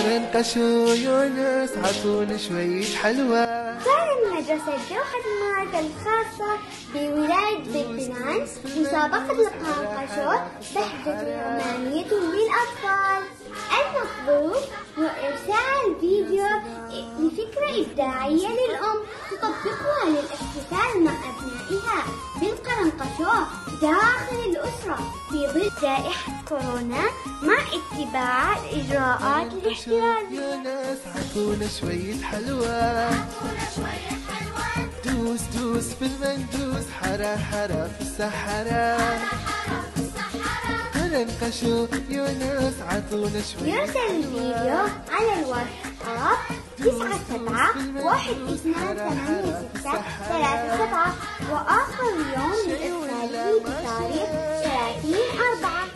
تنقشوا يونس عطونا شوية حلوى. تعلن مدرسة جوحة المواد الخاصة بولاية بنان مسابقة القنقشو بحجة رومانية للأطفال. المطلوب هو إرسال فيديو لفكرة إبداعية للأم تطبقها للاحتفال مع أبنائها بالقرنقشو داخل الأسرة في ظل جائحة كورونا مع اتباع الإجراءات الاحترازية. يونس عطونا شوية حلوى، دوس دوس في المندوس، حرا حرا في الصحراء. تنقشوا يونس عطونا شوية. يرسل الفيديو على الواتساب 9712828637 وآخر يوم لإرساله بتاريخ 30/4.